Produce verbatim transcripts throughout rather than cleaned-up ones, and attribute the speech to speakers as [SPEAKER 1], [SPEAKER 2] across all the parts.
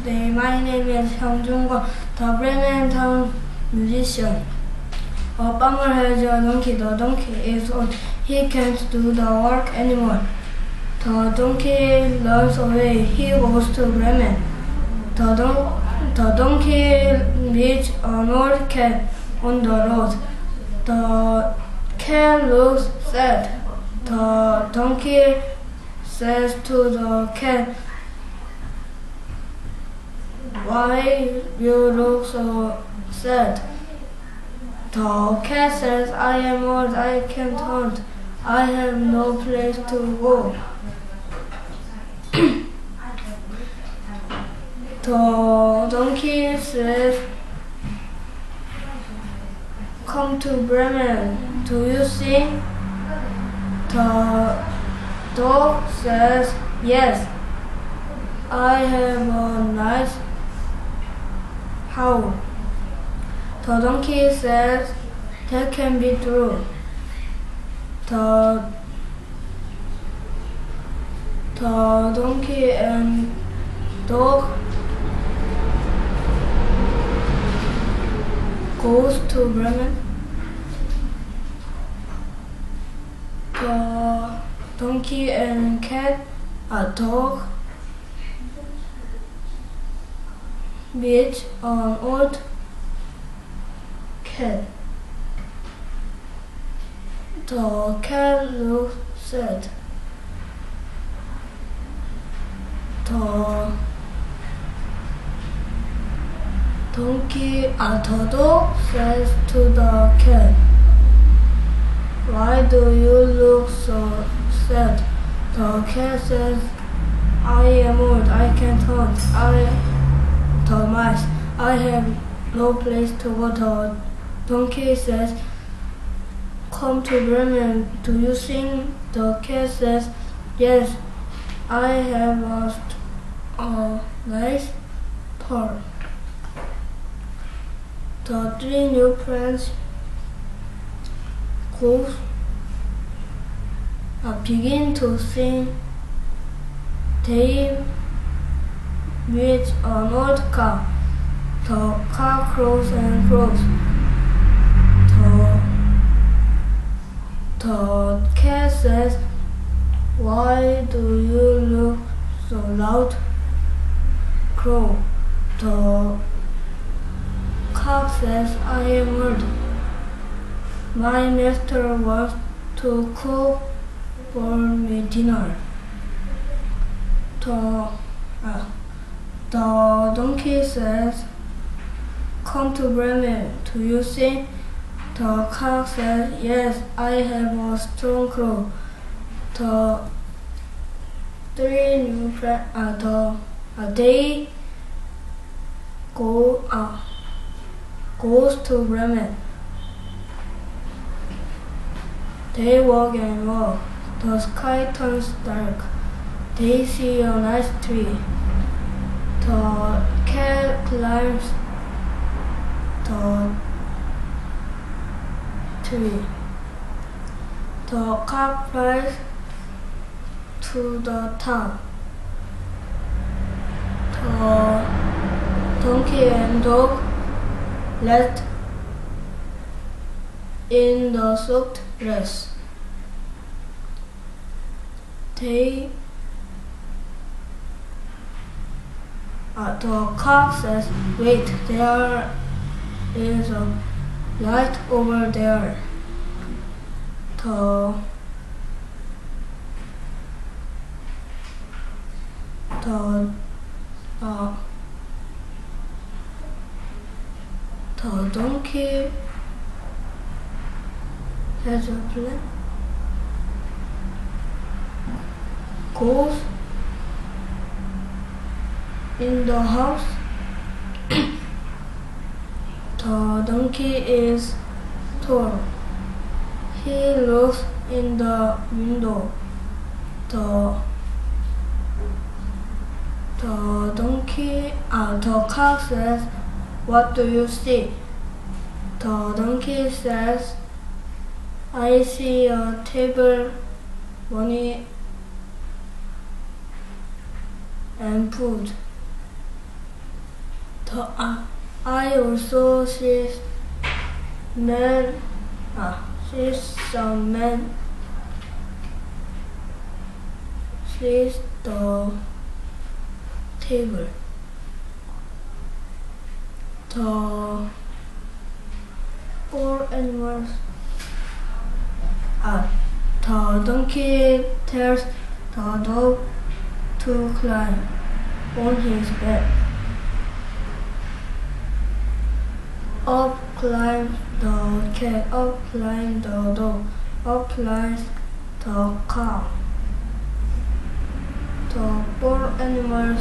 [SPEAKER 1] day. My name is Hyungjung-kwon, the Bremen town musician. A farmer has a donkey. The donkey is old. He can't do the work anymore. The donkey runs away. He goes to Bremen. The, don- the donkey meets an old cat on the road. The cat looks sad. The donkey says to the cat, "Why you look so sad?" The cat says, "I am old, I can't hunt. I have no place to go." The donkey says, "Come to Bremen. Do you sing?" The dog says, "Yes, I have a nice howl." The donkey says, "That can be true." The, the donkey and dog goes to Bremen. The donkey and cat, a dog, meet an old cat. The cat looks sad. The donkey, uh, the dog says to the cat, "Why do you look so sad?" The cat says, "I am old, I can't hunt. I, the mice, I have no place to go." The donkey says, "Come to Bremen. Do you sing?" The cat says, "Yes, I have a, a nice pearl." The three new friends go, uh, begin to sing. They meet an old cow. The cow crows and crows. The, the cat says, "Why do you look so loud?" Crow. The cow says, "I am old. My master wants to cook for me dinner." The, uh, the donkey says, "Come to Bremen. Do you sing?" The cow says, "Yes, I have a strong crow." The three new friends, uh, the, uh, they go, uh, goes to Bremen. They walk and walk. The sky turns dark. They see a nice tree. The cat climbs the tree. The cock flies to the top. The donkey and dog let in the soaked grass. They, uh, the cock says, "Wait, there is a light over there." The, the, uh, the donkey has a plan. Goes in the house. The donkey is tall. He looks in the window. The the donkey, uh, the cow says, "What do you see?" The donkey says, "I see a table, money, and food." The, uh, I also see man, uh, sees some man sees the table. The four animals. Uh, the donkey tells the dog to climb on his back. Up climbs the cat, up climbs the dog, up climbs the cow. The four animals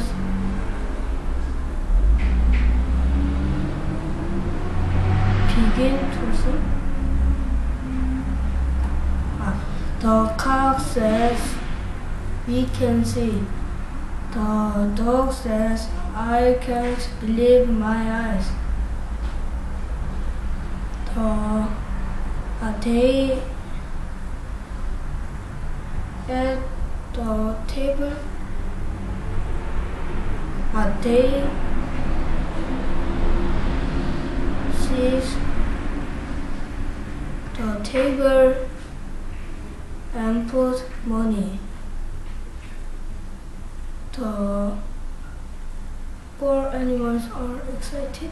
[SPEAKER 1] begin to sing. Ah, the cow says, "We can see." The dog says, "I can't believe my eyes." The, uh, they at the table, uh, they sees the table and put money. The four animals are excited.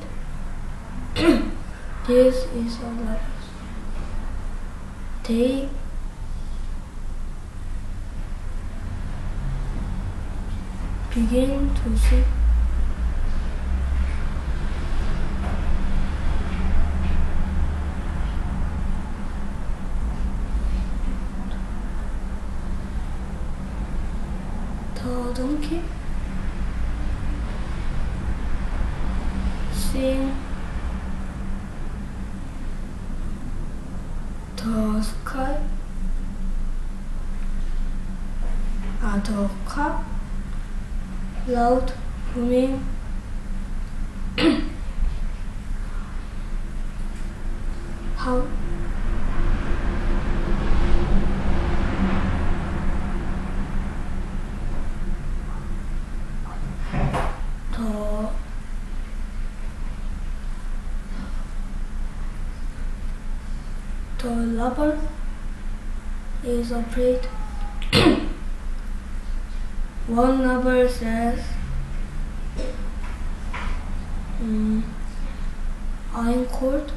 [SPEAKER 1] This is a life. They begin to sing. The donkey sing. The sky, uh, the cup, loud booming. How the The lover is afraid. One lover says, mm, "I'm cold."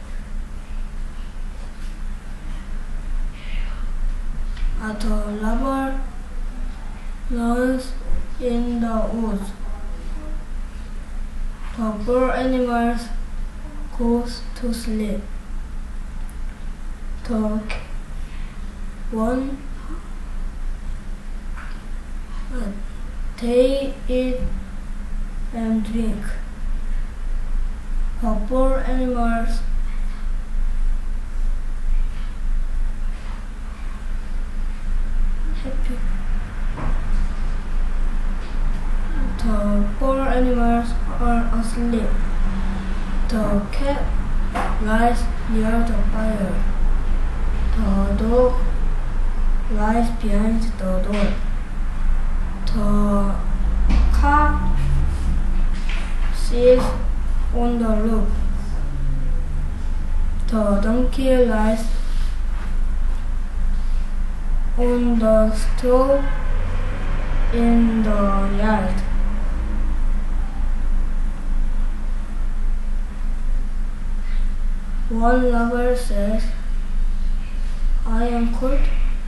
[SPEAKER 1] And the lover runs in the woods. The poor animals goes to sleep. The one uh, they eat and drink. The poor animals happy. The poor animals are asleep. The cat lies near the fire. The dog lies behind the door. The cow sits on the roof. The donkey lies on the stove in the yard. One lover says, "I am cold,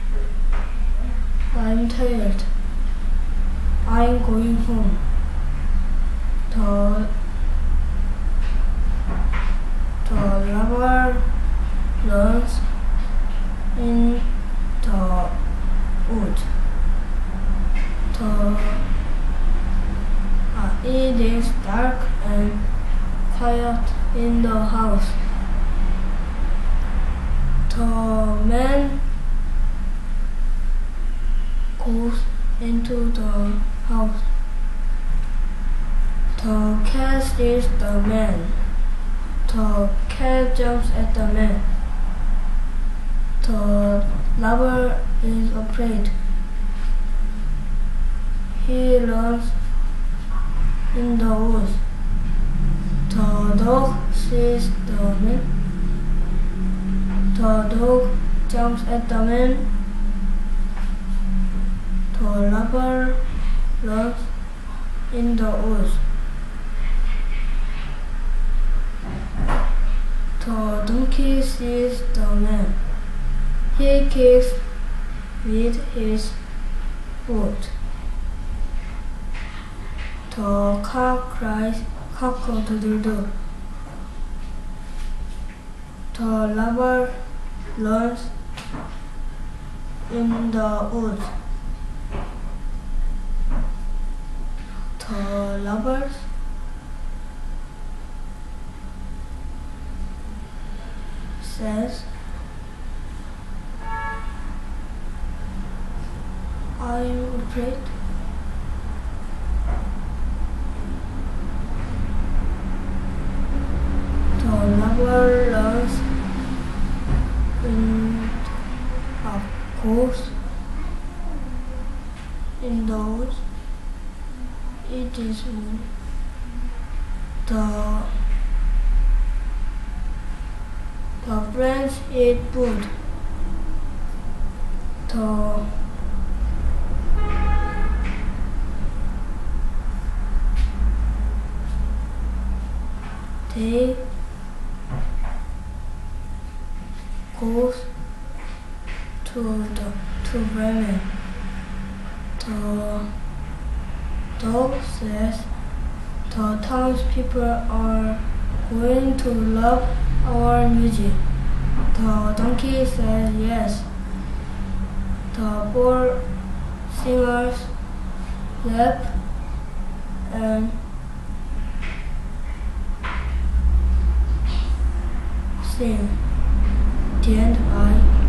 [SPEAKER 1] I am tired, I am going home." The, the lover runs in the wood. The, uh, it is dark and quiet in the house. The man goes into the house. The cat sees the man. The cat jumps at the man. The lover is afraid. He runs in the woods. The dog sees the man. The dog jumps at the man. The lover runs in the woods. The donkey sees the man. He kicks with his foot. The cock cries cock-a-doodle-doo. The lover runs in the woods. The lovers says, I'm afraid. The lover runs in a course in the woods. It is moon. The the friends eat food. The they goes to the to Bremen. The dog says the townspeople are going to love our music. The donkey says yes. The four singers laugh and sing. The end. Bye.